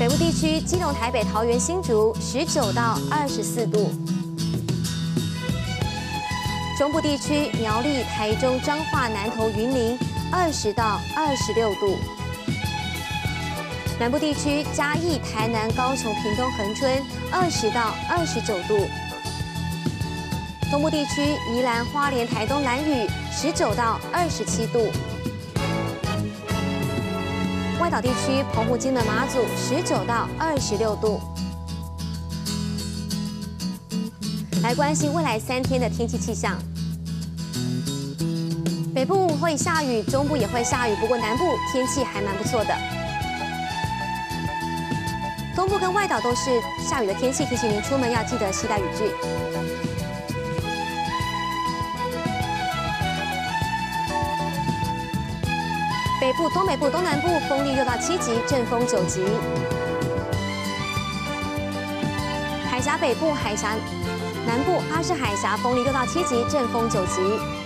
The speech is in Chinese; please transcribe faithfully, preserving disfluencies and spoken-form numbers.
北部地区，基隆、台北、桃园、新竹十九到二十四度。中部地区，苗栗、台中、彰化、南投、云林二十到二十六度。南部地区，嘉义、台南、高雄、屏东、恒春二十到二十九度。东部地区，宜兰、花莲、台东、兰屿十九到二十七度。外岛地区，澎湖、金门、马祖十九到二十六度。来关心未来三天的天气气象。北部会下雨，中部也会下雨，不过南部天气还蛮不错的。东部跟外岛都是下雨的天气，提醒您出门要记得携带雨具。北部、东北部、东南部风力六到七级，阵风九级。海峡北部、海峡南部、巴士海峡风力六到七级，阵风九级。